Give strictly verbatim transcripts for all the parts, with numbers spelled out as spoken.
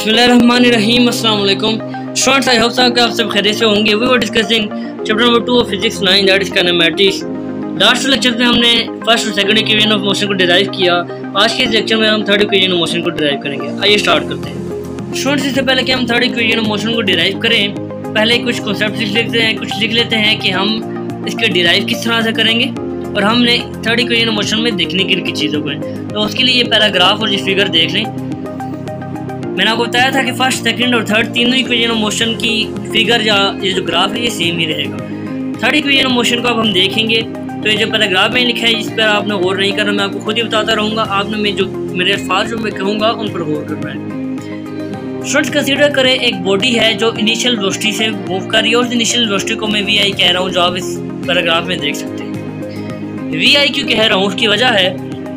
बिस्मिल्लाहिर्रहमानिर्रहीम अस्सलाम वालेकुम स्टूडेंट्स, आई होप सो कि आप सब खैरियत से होंगे। We were discussing chapter number two of physics nine, that is kinematics. Last lecture में हमने फर्स्ट और सेकंड इक्वेशन ऑफ मोशन को डिराइव किया। आज के लेक्चर में हम थर्ड इक्वेशन ऑफ मोशन को डिराइव करेंगे। आइए स्टार्ट करते हैं। स्टूडेंट्स, इससे पहले कि हम थर्ड इक्वेशन ऑफ मोशन को डिराइव करें, पहले कुछ कॉन्सेप्ट लिख लेते हैं कुछ लिख लेते हैं कि हम इसके डिराइव किस तरह से करेंगे और हमने थर्ड इक्वेशन ऑफ मोशन में देखने की इनकी चीज़ों को है। तो उसके लिए ये पैराग्राफ और ये फिगर देख लें। मैंने आपको बताया था कि फर्स्ट सेकंड और थर्ड तीनों इक्वेशन ऑफ मोशन की फिगर या ये जो ग्राफ है ये सेम ही रहेगा। थर्ड इक्वेशन ऑफ मोशन को अब हम देखेंगे तो ये जो पैराग्राफ में लिखा है इस पर आपने गौर नहीं करना, मैं आपको खुद ही बताता रहूँगा। आपने मैं जो मेरे अल्फाज जो मैं कहूँगा उन पर गौर करना है। स्टूडेंट्स, कंसीडर करें एक बॉडी है जो इनिशियल वेलोसिटी से मूव कर रही है और इनिशियल वेलोसिटी को मैं वी आई कह रहा हूँ, जो आप इस पैराग्राफ में देख सकते हैं। वी आई क्यों कह रहा हूँ, उसकी वजह है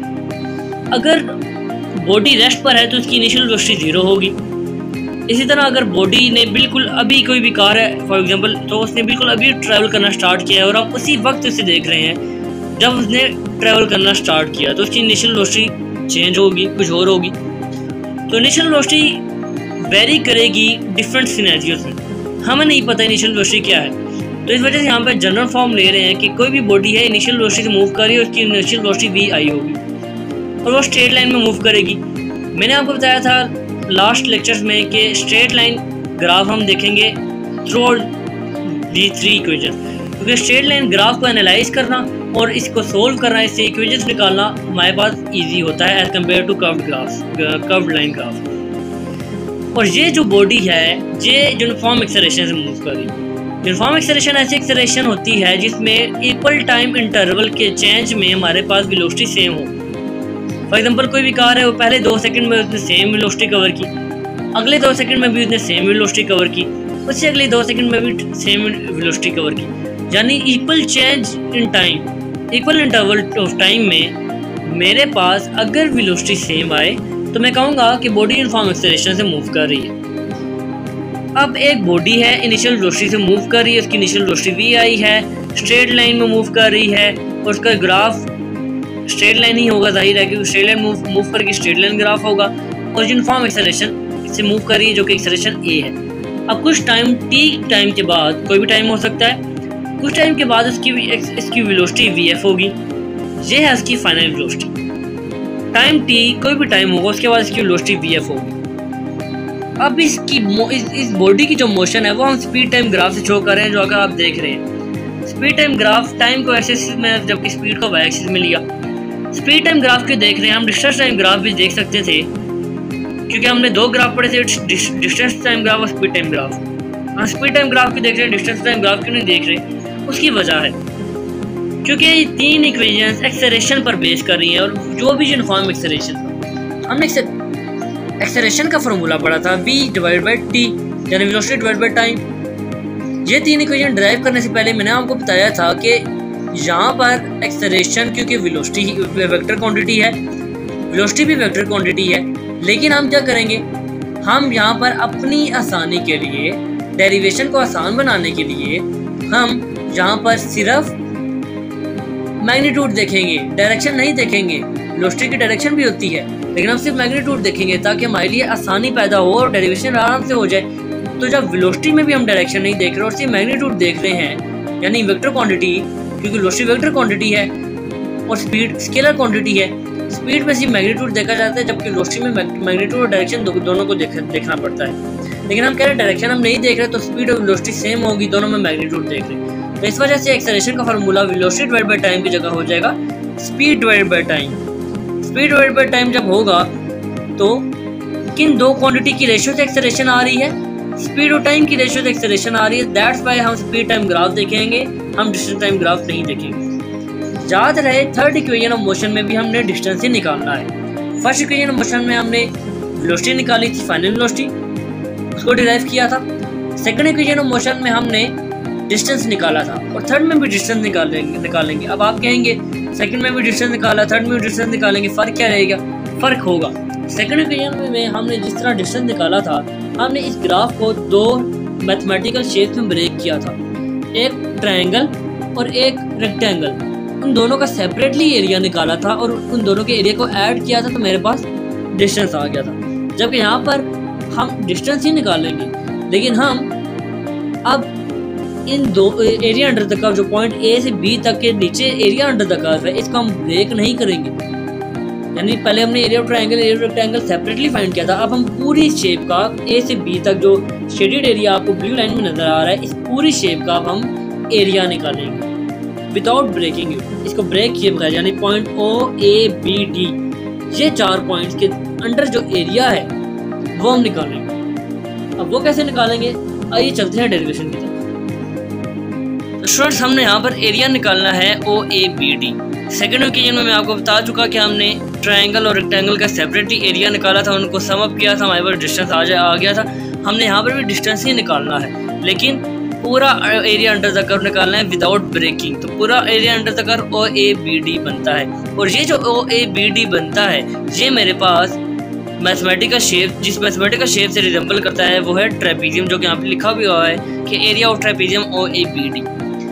अगर बॉडी रेस्ट पर है तो उसकी इनिशियल वेलोसिटी जीरो होगी। इसी तरह अगर बॉडी ने बिल्कुल अभी कोई भी कार है फॉर एग्जांपल, तो उसने बिल्कुल अभी ट्रैवल करना स्टार्ट किया है और हम उसी वक्त उसे देख रहे हैं जब उसने ट्रैवल करना स्टार्ट किया, तो उसकी इनिशियल वेलोसिटी चेंज होगी, कुछ और होगी। तो इनिशियल वेलोसिटी वेरी करेगी डिफरेंट सिनेरियोज में। हमें नहीं पता इनिशियल वेलोसिटी क्या है, तो इस वजह से यहाँ पर जनरल फॉर्म ले रहे हैं कि कोई भी बॉडी है इनिशियल वेलोसिटी से मूव कर रही है, उसकी इनिशियल वेलोसिटी वी आई होगी और वो स्ट्रेट लाइन में मूव करेगी। मैंने आपको बताया था लास्ट लेक्चर्स में कि स्ट्रेट लाइन ग्राफ हम देखेंगे throughout the three equation, क्योंकि स्ट्रेट लाइन ग्राफ को एनालाइज करना और इसको सोल्व करना, इससे इक्वेशंस निकालना हमारे पास इजी होता है as compare to curved graph curved line graph. और ये जो बॉडी है ये यूनिफॉर्म एक्सेलरेशन से मूव कर रही है। यूनिफॉर्म एक्सेलरेशन ऐसी एक्सेलरेशन होती है जिसमें इक्वल टाइम इंटरवल के चेंज में हमारे पास वेलोसिटी सेम हो। फॉर एग्जांपल कोई भी कार है वो पहले दो सेकंड में उसने सेम वेलोसिटी कवर की, अगले दो सेकंड में भी उसने सेम वेलोसिटी कवर की, उससे अगले दो सेकंड में भी सेम वेलोसिटी कवर की, यानी equal change in time, equal interval of time में मेरे पास अगर वेलोसिटी सेम आए तो मैं कहूँगा कि बॉडी यूनिफॉर्म एक्सेलरेशन से मूव कर रही है। अब एक बॉडी है इनिशियल वेलोसिटी से मूव कर रही है, उसकी इनिशियल वेलोसिटी वी आई है, स्ट्रेट लाइन में मूव कर रही है और उसका ग्राफ स्ट्रेट लाइन ही होगा, जाहिर है क्योंकि स्ट्रेट लाइन मूव मूव करके स्ट्रेट लाइन ग्राफ होगा और यूनिफॉर्म एक्सेलरेशन से मूव कर रही है जो कि एक्सेलरेशन ए है। अब कुछ टाइम टी टाइम के बाद, कोई भी टाइम हो सकता है, कुछ टाइम के बाद इसकी इसकी वेलोसिटी वी एफ होगी। ये है इसकी फाइनल वेलोसिटी। टाइम टी कोई भी टाइम होगा उसके बाद इसकी वेलोसिटी वी एफ होगी। अब इसकी इस, इस बॉडी की जो मोशन है वो हम स्पीड टाइम ग्राफ से शो कर रहे हैं, जो अगर आप देख रहे हैं स्पीड टाइम ग्राफ टाइम को एक्सिस में जबकि स्पीड को वाई एक्सिस में लिया। स्पीड टाइम ग्राफ के देख रहे हैं हम, डिस्टेंस टाइम ग्राफ भी देख सकते थे क्योंकि हमने दो ग्राफ पढ़े थे, डिस्टेंस टाइम ग्राफ और स्पीड टाइम ग्राफ। हम स्पीड टाइम ग्राफ के देख रहे हैं, डिस्टेंस टाइम ग्राफ क्यों नहीं देख रहे, उसकी वजह है क्योंकि ये तीन इक्वेशंस एक्सेलरेशन पर बेस कर रही हैं और जो भी यूनिफॉर्म एक्सेलरेशन। हमने एक्सेलरेशन का फॉर्मूला पढ़ा था v डिवाइड बाई टी, यानी वेलोसिटी डिवाइड बाई टाइम। ये तीन इक्वेशन ड्राइव करने से पहले मैंने आपको बताया था कि यहाँ पर एक्सेलरेशन क्योंकि वेलोसिटी वेक्टर क्वांटिटी है, वेलोसिटी भी वेक्टर क्वांटिटी है, लेकिन हम क्या करेंगे, हम यहाँ पर अपनी आसानी के लिए डेरिवेशन को आसान बनाने के लिए हम यहाँ पर सिर्फ मैग्नीट्यूड देखेंगे, डायरेक्शन नहीं देखेंगे। वेलोसिटी की डायरेक्शन भी होती है लेकिन हम सिर्फ मैग्नीट्यूड देखेंगे ताकि हमारे लिए आसानी पैदा हो और डेरिवेशन आराम से हो जाए। तो जब वेलोसिटी में भी हम डायरेक्शन नहीं देख रहे और सिर्फ मैग्नीट्यूड देख रहे हैं, यानी वेक्टर क्वांटिटी, क्योंकि वेलोसिटी वेक्टर क्वांटिटी है और स्पीड स्केलर क्वांटिटी है। स्पीड में सिर्फ मैग्नीट्यूड देखा जाता है जबकि वेलोसिटी में मैग्नीट्यूड और डायरेक्शन दो, दोनों को देख, देखना पड़ता है। लेकिन हम कह रहे हैं डायरेक्शन हम नहीं देख रहे तो स्पीड और वेलोसिटी सेम होगी, दोनों में मैग्नीट्यूड देख रहे हैं। तो इस वजह से एक्सेलरेशन का formula velocity divide by time की जगह हो जाएगा speed divide by time. Speed divide by time जब होगा तो किन दो क्वांटिटी की रेशियो से एक्सेलरेशन आ रही है, स्पीड और टाइम की रेशियो से एक्सेलरेशन आ रही है। दैट्स व्हाई हम स्पीड टाइम ग्राफ देखेंगे, हम डिस्टेंस टाइम ग्राफ नहीं देखेंगे। याद रहे थर्ड इक्वेशन ऑफ मोशन में भी हमने डिस्टेंस ही निकालना है। फर्स्ट इक्वेशन ऑफ मोशन में हमने वेलोसिटी निकाली थी, फाइनल वेलोसिटी, उसको डिराइव किया था। सेकंड इक्वेशन ऑफ मोशन में हमने डिस्टेंस निकाला था और थर्ड में भी डिस्टेंस निकालेंगे निकालेंगे अब आप कहेंगे सेकंड में भी डिस्टेंस निकाला, थर्ड में भी डिस्टेंस निकालेंगे, फ़र्क क्या रहेगा? फ़र्क होगा। सेकंड इक्वेशन में हमने जिस तरह डिस्टेंस निकाला था, हमने इस ग्राफ को दो मैथमेटिकल शेप में ब्रेक किया था, एक ट्रायंगल और एक रेक्टेंगल। उन दोनों का सेपरेटली एरिया निकाला था और उन दोनों के एरिया को ऐड किया था तो मेरे पास डिस्टेंस आ गया था। जबकि यहाँ पर हम डिस्टेंस ही निकालेंगे, लेकिन हम अब इन दो एरिया अंडर द कर्व जो पॉइंट ए से बी तक के नीचे एरिया अंडर द कर्व है, इसको हम ब्रेक नहीं करेंगे। यानी पहले हमने area of triangle area of rectangle separately find किया था, अब हम पूरी शेप का ए से बी तक जो शेडेड एरिया आपको ब्लू लाइन में नजर आ रहा है, इस पूरी शेप का अब हम एरिया निकालेंगे विदाउट ब्रेकिंग इट। इसको ब्रेक किए बगैर, यानी point O A B D ये चार पॉइंट्स के अंडर जो एरिया है वो हम निकालेंगे। अब वो कैसे निकालेंगे, आइए चलते हैं डेरिवेशन की तरफ। तो स्टूडेंट्स हमने यहाँ पर एरिया निकालना है O A B D. Second occasion में मैं आपको बता चुका कि हमने ट्रायंगल और रेक्टेंगल का सेपरेटली एरिया निकाला था, उनको सम अप किया था, हमारे पास डिस्टेंस आ जा आ गया था। हमने यहाँ पर भी डिस्टेंस ही निकालना है, लेकिन पूरा एरिया अंडर द कर्व निकालना है विदाउट ब्रेकिंग। तो पूरा area under the curve O A B D बनता है, और ये जो ओ ए बी डी बनता है ये मेरे पास मैथमेटिकल शेप, जिस मैथमेटिकल शेप से रिजेंबल करता है वो है ट्रेपीजियम, जो कि यहाँ पे लिखा भी हुआ है कि area of trapezium O A B D.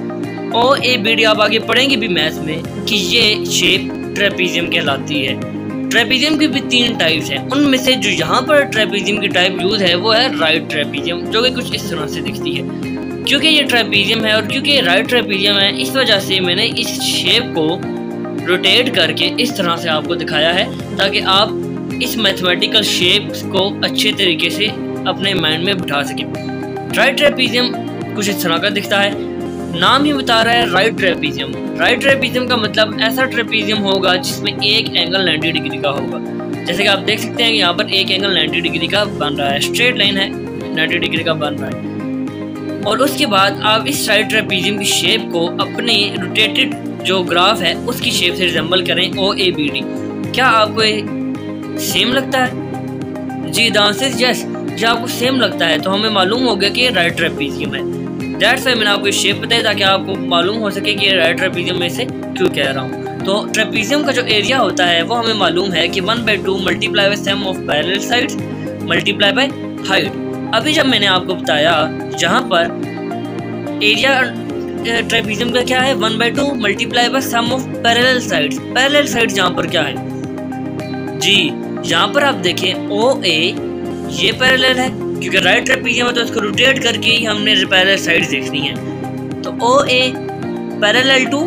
O A B D आप आगे पढ़ेंगे भी मैथ में कि ये शेप ट्रेपीजियम कहलाती है। ट्रेपीजियम की भी तीन टाइप्स हैं, उनमें से जो यहाँ पर ट्रेपीजियम की टाइप यूज है वो है राइट ट्रेपीजियम, जो कि कुछ इस तरह से दिखती है। क्योंकि ये ट्रेपीजियम है और क्योंकि ये राइट ट्रेपीजियम है, इस वजह से मैंने इस शेप को रोटेट करके इस तरह से आपको दिखाया है, ताकि आप इस मैथमेटिकल शेप्स को अच्छे तरीके से अपने माइंड में बिठा सकें। राइट ट्रेपीजियम कुछ इस तरह का दिखता है, नाम ही बता रहा है राइट ट्रेपीजियम। राइट ट्रेपीजियम का मतलब ऐसा ट्रेपीजियम होगा जिसमें एक एंगल नब्बे डिग्री का होगा। जैसे कि आप देख सकते हैं कि यहाँ पर एक एंगल नब्बे डिग्री का बन रहा है, स्ट्रेट लाइन है, नब्बे डिग्री का बन रहा है। और उसके बाद आप इस राइट ट्रेपीजियम की शेप को अपने रोटेटेड जो ग्राफ है उसकी शेप से रिजेंबल करें ओ ए बी डी। क्या आपको सेम लगता है? जी द आंसर इज यस। जब आपको सेम लगता है तो हमें मालूम हो गया कि ये राइट ट्रेपीजियम है। दैट्स वाई मैंने आपको शेप बताया ताकि आपको मालूम हो सके कि ये राइट ट्रेपीजियम में से क्यों कह रहा हूँ। तो ट्रेपीजियम का जो एरिया होता है वो हमें मालूम है कि one by two multiply by sum of parallel sides multiply by height. अभी जब मैंने आपको बताया जहाँ पर एरिया ट्रेपीजियम का क्या है, one by two multiply by sum of parallel sides. Parallel sides यहाँ पर क्या है जी, यहाँ पर आप देखें ओ ए ये पैरेलल है, क्योंकि राइट ट्रेपीजियम है तो इसको रोटेट करके ही हमने पैरेलल साइड्स देखनी है। तो O A parallel to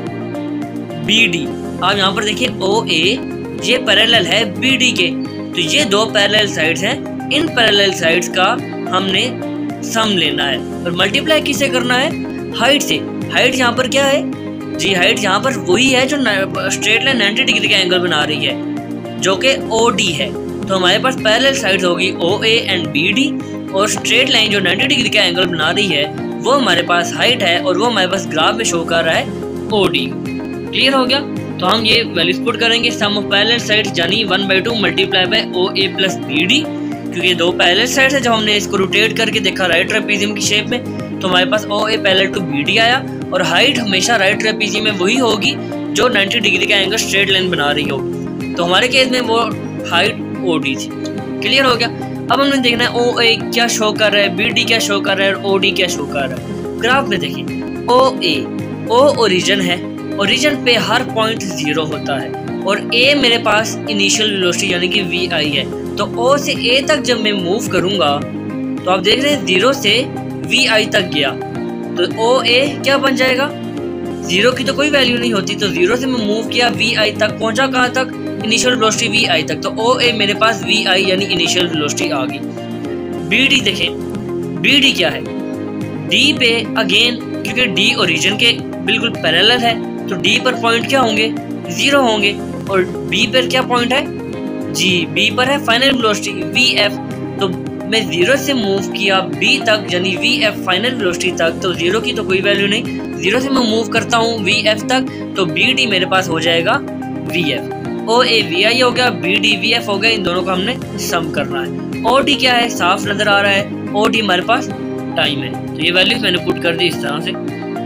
B D, आप यहाँ पर देखिए ओ ए ये पैरेलल है बी डी के, तो ये दो पैरेलल साइड्स हैं। इन पैरेलल साइड्स का हमने सम लेना है और मल्टीप्लाई किससे करना है, हाइट से। हाइट यहाँ पर क्या है जी, हाइट यहाँ पर वही है जो स्ट्रेट लाइन नब्बे डिग्री का एंगल बना रही है, जो कि ओ डी है। तो हमारे पास पैरेलल साइड्स होगी O A and B D, और स्ट्रेट लाइन जो नब्बे डिग्री का एंगल बना रही है वो हमारे पास हाइट है, और वो हमारे पास ग्राफ में शो कर रहा है ओ डी। क्लियर हो गया? तो हम ये वैल्यूज पुट करेंगे, सम ऑफ पैरेलल साइड्स यानी one by two multiply by O A plus B D, क्योंकि ये दो पैरेलल साइड्स है। जब हमने इसको रोटेट करके देखा राइट ट्रेपीजियम की शेप में तो हमारे पास O A parallel to B D आया, और हाइट हमेशा राइट ट्रेपीजियम में वही होगी जो नब्बे डिग्री का एंगल स्ट्रेट लाइन बना रही होगी। तो हमारे केस में वो हाइट ओ डी थी। क्लियर हो गया? अब हमने देखना है ओ ए क्या शो कर रहा है, बी डी क्या शो कर रहा है, और ओ डी क्या शो कर रहा है। ग्राफ में देखिए ओ ए, ओ ओरिजिन है, ओरिजिन पे हर पॉइंट जीरो होता है, और ए मेरे पास इनिशियल वेलोसिटी यानी कि वी आई है। तो ओ से ए तक जब मैं मूव करूंगा तो आप देख रहे हैं जीरो से वी आई तक गया, तो ओ ए क्या बन जाएगा, जीरो की तो कोई वैल्यू नहीं होती, तो जीरो से मैं मूव किया वी आई तक, पहुंचा कहाँ तक, इनिशियल वेलोसिटी वी आई तक। तो ओ ए मेरे पास वी आई यानी इनिशियल वेलोसिटी आ गई। बी डी देखें, बी डी क्या है, डी पे अगेन क्योंकि डी ओरिजिन के बिल्कुल पैरेलल है तो डी पर पॉइंट क्या होंगे, जीरो होंगे, और बी पर क्या पॉइंट है जी, बी पर है फाइनल वेलोसिटी वी एफ। तो मैं जीरो से मूव किया बी तक यानी वी एफ फाइनल वेलोसिटी तक, तो जीरो की तो कोई वैल्यू नहीं, जीरो से मैं मूव करता हूँ वी एफ तक, तो बी डी मेरे पास हो जाएगा V F. O A V I हो गया, बी डी वी एफ हो गया, इन दोनों को हमने सम करना है। ओ डी क्या है, साफ नजर आ रहा है, ओ डी हमारे पास टाइम है, तो ये वैल्यूज मैंने पुट कर दी इस तरह से,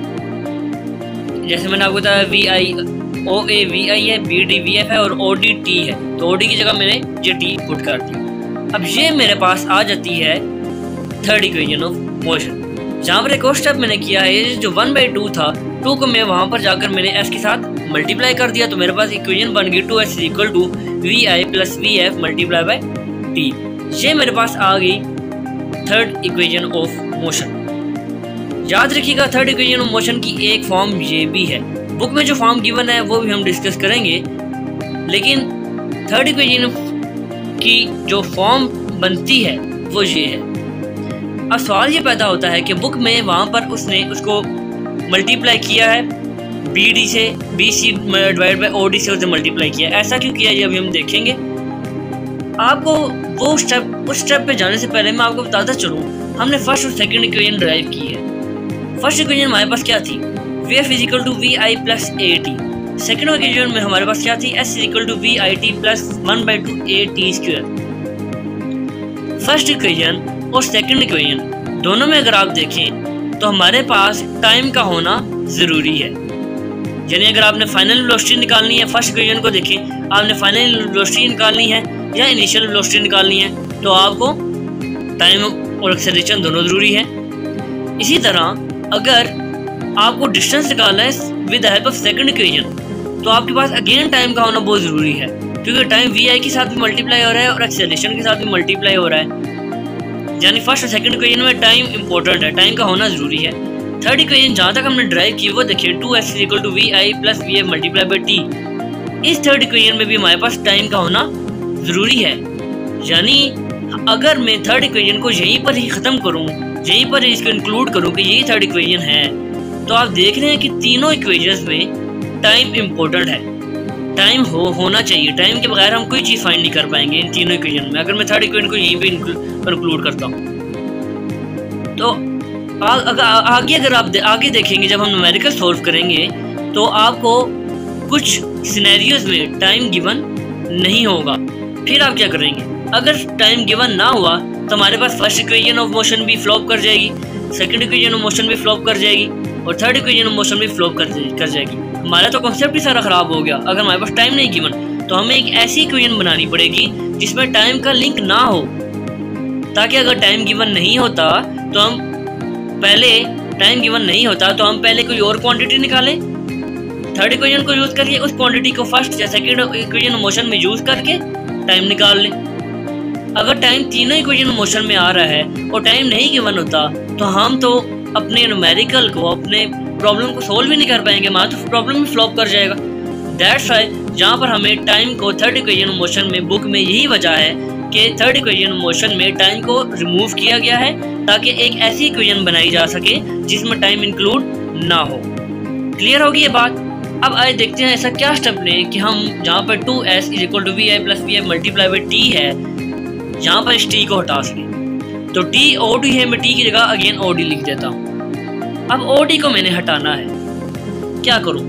जैसे मैंने आपको बताया we I O A V I है, बी डी वी एफ है, और ओ डी टी है, तो ओ डी की जगह मैंने ये टी पुट कर दी। अब ये मेरे पास आ जाती है थर्ड इक्वेशन ऑफ मोशन, जहाँ पर एक और स्टेप मैंने किया है, जो वन बाई टू था, टू को मैं वहाँ पर जाकर मैंने एस के साथ मल्टीप्लाई कर दिया, तो मेरे पास इक्वेशन बन गई two S equal to V I plus V F multiply by T. ये मेरे पास आ गई थर्ड इक्वेशन ऑफ मोशन। याद रखिएगा थर्ड इक्वेशन ऑफ मोशन की एक फॉर्म ये भी है। बुक में जो फॉर्म गिवन है वो भी हम डिस्कस करेंगे, लेकिन थर्ड इक्वेशन की जो फॉर्म बनती है वो ये है। अब सवाल ये पैदा होता है कि बुक में वहाँ पर उसने उसको मल्टीप्लाई किया है बी डी से, B C divide by O D से उसने मल्टीप्लाई किया। ऐसा क्यों किया ये अभी हम देखेंगे। आपको वो स्टेप उस स्टेप पे जाने से पहले मैं आपको बताता चलूँ, हमने फर्स्ट और सेकंड इक्वेशन ड्राइव की है। फर्स्ट इक्वेशन हमारे पास क्या थी, V F is equal to V I plus A T. Second equation में हमारे पास क्या थी, S is equal to V I T plus one by two A T square. First equation और सेकंड इक्वेशन दोनों में अगर आप देखें तो हमारे पास टाइम का होना ज़रूरी है। यानी अगर आपने फाइनल वेलोसिटी निकालनी है, फर्स्ट इक्वेशन को देखें, आपने फाइनल वेलोसिटी निकालनी है या इनिशियल वेलोसिटी निकालनी है, तो आपको टाइम और एक्सेलरेशन दोनों ज़रूरी है। इसी तरह अगर आपको डिस्टेंस निकालना है with the help of second equation, तो आपके पास अगेन टाइम का होना बहुत ज़रूरी है, क्योंकि टाइम वी आई के साथ भी मल्टीप्लाई हो रहा है और एक्सेलरेशन के साथ भी मल्टीप्लाई हो रहा है। यानी फर्स्ट और सेकंड इक्वेशन में टाइम इंपॉर्टेंट है, टाइम का होना ज़रूरी है। थर्ड इक्वेशन जहाँ तक हमने ड्राइव की वो देखिए, two S is equal to V I plus V F multiply by T. इस थर्ड इक्वेशन में भी हमारे पास टाइम का होना ज़रूरी है। यानी अगर मैं थर्ड इक्वेशन को यहीं पर ही ख़त्म करूँ, यहीं पर ही इसको इंक्लूड करूँ कि यही थर्ड इक्वेशन है, तो आप देख रहे हैं कि तीनों इक्वेशंस में टाइम इम्पोर्टेंट है। टाइम हो होना चाहिए, टाइम के बगैर हम कोई चीज़ फाइंड नहीं कर पाएंगे इन तीनों इक्वेशन में, अगर मैं थर्ड इक्वेशन को यहीं पे इंक्लूड करता हूँ। तो आ, अगर आगे अगर आप दे, आगे देखेंगे जब हम न्यूमेरिकल सॉल्व करेंगे तो आपको कुछ सिनेरियोज में टाइम गिवन नहीं होगा। फिर आप क्या करेंगे, अगर टाइम गिवन ना हुआ तो हमारे पास फर्स्ट इक्वेशन ऑफ मोशन भी फ्लॉप कर जाएगी, सेकंड इक्वेशन ऑफ मोशन भी फ्लॉप कर जाएगी और थर्ड इक्वेशन ऑफ मोशन भी फ्लॉप कर कर जाएगी। हमारा तो कॉन्सेप्ट ही सारा ख़राब हो गया। अगर हमारे पास टाइम नहीं गिवन तो हमें एक ऐसी इक्वेशन बनानी पड़ेगी जिसमें टाइम का लिंक ना हो, ताकि अगर टाइम गिवन नहीं होता तो हम पहले टाइम गिवन नहीं होता तो हम पहले कोई और क्वांटिटी निकालें, थर्ड इक्वेशन को यूज़ करके उस क्वांटिटी को फर्स्ट या सेकंड इक्वेशन मोशन में यूज़ करके टाइम निकाल लें। अगर टाइम तीनों इक्वेशन मोशन में आ रहा है और टाइम नहीं गिवन होता तो हम तो अपने न्यूमेरिकल को, अपने प्रॉब्लम को सोल्व ही नहीं कर पाएंगे, हमारा तो प्रॉब्लम ही फ्लॉप कर जाएगा। दैट्स वाई जहाँ पर हमें टाइम को थर्ड इक्वेशन मोशन में, बुक में यही वजह है कि थर्ड इक्वेशन मोशन में टाइम को रिमूव किया गया है ताकि एक ऐसी इक्वेशन बनाई जा सके जिसमें टाइम इंक्लूड ना हो। क्लियर होगी ये बात। अब आए देखते हैं ऐसा क्या स्टेप लें कि हम जहाँ पर two S is equal to V I plus V F multiply by T है, यहाँ पर इस टी को हटा सकें। तो टी ओ डी है, मैं टी की जगह अगेन ओ डी लिख देता हूँ। अब ओ डी को मैंने हटाना है, क्या करूँ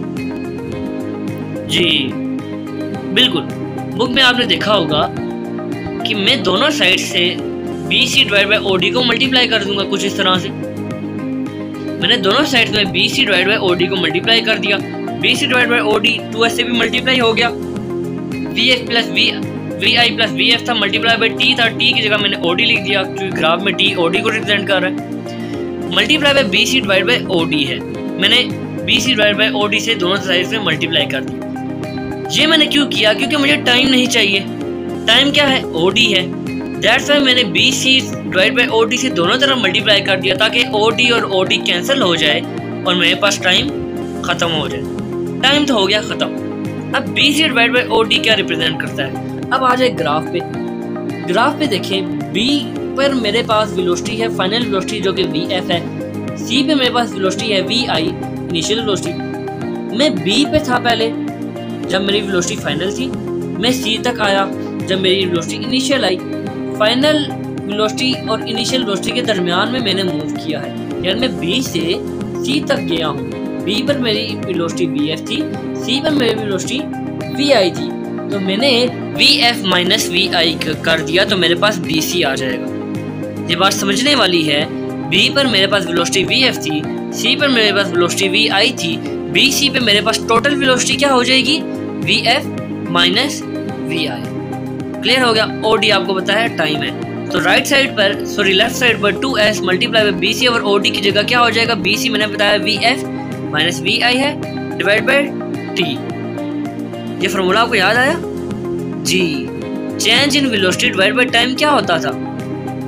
जी, बिल्कुल बुक में आपने देखा होगा कि मैं दोनों साइड से B C divide by O D को मल्टीप्लाई कर दूंगा कुछ इस तरह से। मैंने दोनों साइड में B C divide by O D को मल्टीप्लाई कर दिया। B C divide by O D two S से भी मल्टीप्लाई हो गया। V F plus V V I plus V F था, मल्टीप्लाई बाई टी था, टी की जगह मैंने ओ डी लिख दिया क्योंकि ग्राफ में टी ओ डी को रिप्रेजेंट कर रहा है। Multiply by B C divide by O D है, मैंने B C divide by O D से दोनों साइड से मल्टीप्लाई कर दिया। ये मैंने क्यों किया, क्योंकि मुझे टाइम नहीं चाहिए। टाइम क्या है, ओ डी है। दैट्स वाई मैंने B C divide by O D से दोनों तरफ मल्टीप्लाई कर दिया ताकि ओ डी और ओ डी कैंसिल हो जाए और मेरे पास टाइम ख़त्म हो जाए। टाइम तो हो गया ख़त्म। अब B C divide by O D क्या रिप्रेजेंट करता है। अब आ जाए ग्राफ पे। ग्राफ पे देखें, बी पर मेरे पास वेलोसिटी है फाइनल वेलोसिटी जो कि वी एफ है, सी पे मेरे पास वेलोसिटी है वी आई इनिशियल वेलोसिटी। मैं बी पे था पहले जब मेरी वेलोसिटी फाइनल थी, मैं सी तक आया जब मेरी वेलोसिटी इनिशियल आई। फाइनल वेलोसिटी और इनिशियल वेलोसिटी के दरमियान में मैंने मूव किया है, यानी मैं बी से सी तक गया हूँ। बी पर मेरी वेलोसिटी वी एफ थी, सी पर मेरी वेलोसिटी वी आई थी, तो मैंने V F minus V I कर दिया तो मेरे पास बी सी आ जाएगा। ये बात समझने वाली है। बी पर मेरे पास वेलोसिटी वी एफ थी, सी पर मेरे पास वेलोसिटी वी आई थी, बी सी पे मेरे पास टोटल वेलोसिटी क्या हो जाएगी, V F minus V I. Clear हो गया। ओ डी आपको बताया टाइम है, तो राइट साइड पर सॉरी लेफ्ट साइड पर two S multiply by B C और ओ डी की जगह क्या हो जाएगा, बी सी मैंने बताया V F minus V I है डिवाइड बाई टी। ये फॉर्मूला आपको याद आया जी। Change in velocity divide by time क्या होता था,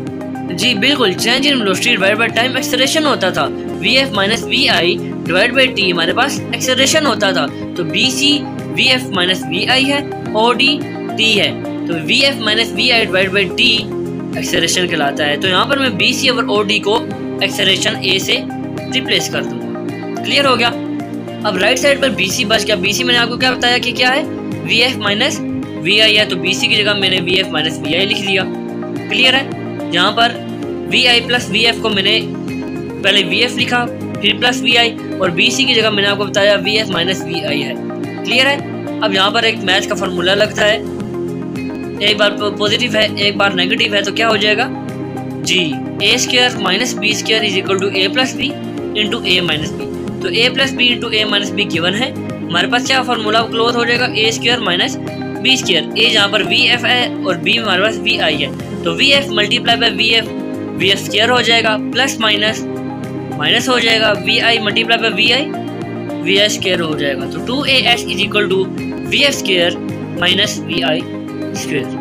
जी बिल्कुल, change in velocity divide by time acceleration होता था। V F minus V I divide by T हमारे पास एक्सेलरेशन होता था। तो B C V F minus V I है, ओ डी टी है। तो V F minus V I divide by T acceleration कहलाता है। तो यहाँ पर मैं बी सी और ओ डी को एक्सेलरेशन ए से रिप्लेस कर दूंगा। क्लियर हो गया। अब राइट साइड पर बी सी बच गया। बी सी मैंने आपको क्या बताया कि क्या है, V F minus V I है। तो बी सी की जगह मैंने V F minus V I लिख दिया। क्लियर है। यहाँ पर V I plus V F को मैंने पहले वी एफ लिखा, फिर प्लस वी आई, और बी सी की जगह मैंने आपको बताया V F minus V I है। क्लियर है। अब यहाँ पर एक मैच का फार्मूला लगता है, एक बार पॉजिटिव है एक बार नेगेटिव है, तो क्या हो जाएगा जी, A square minus B square is equal to A plus B into A minus B. तो A plus B into A minus B given है। हमारे पास क्या फार्मूला क्लोज हो जाएगा, A square minus B square. A जहाँ पर we F है और बी हमारे पास वी आई है। तो V F multiply by V F, V F square हो जाएगा, प्लस माइनस माइनस हो जाएगा, V I multiply by V I, V I square हो जाएगा। तो two A S is equal to V F square minus V I square.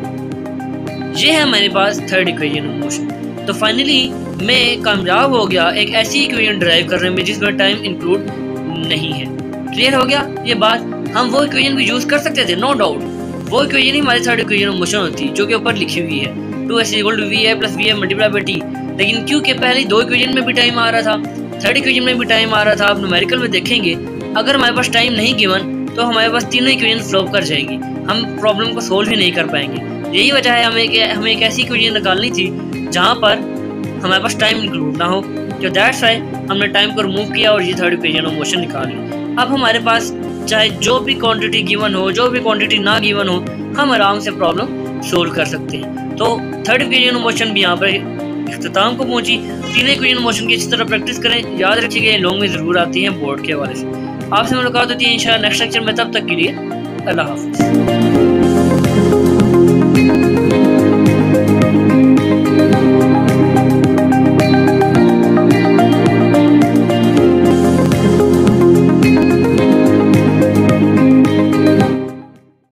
ये है हमारे पास थर्ड इक्वेशन ऑफ मोशन। तो फाइनली मैं कामयाब हो गया एक ऐसी इक्वेशन ड्राइव करने में जिसमें टाइम इंक्लूड नहीं है। क्लियर हो गया ये बात। हम वो इक्वेशन भी यूज कर सकते थे, नो डाउट। वो इक्वेशन ही हमारी थर्ड इक्वेशन ऑफ मोशन होती है जो कि ऊपर लिखी हुई है, two S equal to V A plus V A multiply by T. लेकिन क्योंकि पहले दो इक्वेशन में भी टाइम आ रहा था, थर्ड इक्वेशन में भी टाइम आ रहा था, आप न्यूमेरिकल में देखेंगे अगर हमारे पास टाइम नहीं गिवन तो हमारे पास तीनों इक्वेशन फ्लॉप कर जाएंगी, हम प्रॉब्लम को सोल्व ही नहीं कर पाएंगे। यही वजह है हमें कि हमें एक ऐसी इक्वेशन निकालनी थी जहाँ पर हमारे पास टाइम इंक्लूड ना हो। तो दैट्स व्हाई हमने टाइम को रिमूव किया और ये थर्ड इक्वेशन ऑफ मोशन निकाल ली। अब हमारे पास चाहे जो भी क्वांटिटी गिवन हो, जो भी क्वांटिटी ना गिवन हो, हम आराम से प्रॉब्लम सोल्व कर सकते हैं। तो थर्ड इक्वेशन ऑफ मोशन भी यहाँ पर इख्तिताम को पहुंची। तीनों इक्वेशन ऑफ मोशन की अच्छी तरह प्रैक्टिस करें। याद रखिएगा लॉन्ग में ज़रूर आती हैं बोर्ड के हवाले से। आपसे मुलाकात होती है इंशाल्लाह नेक्स्ट लेक्चर में। तब तक के लिए अल्लाह हाफ़िज़।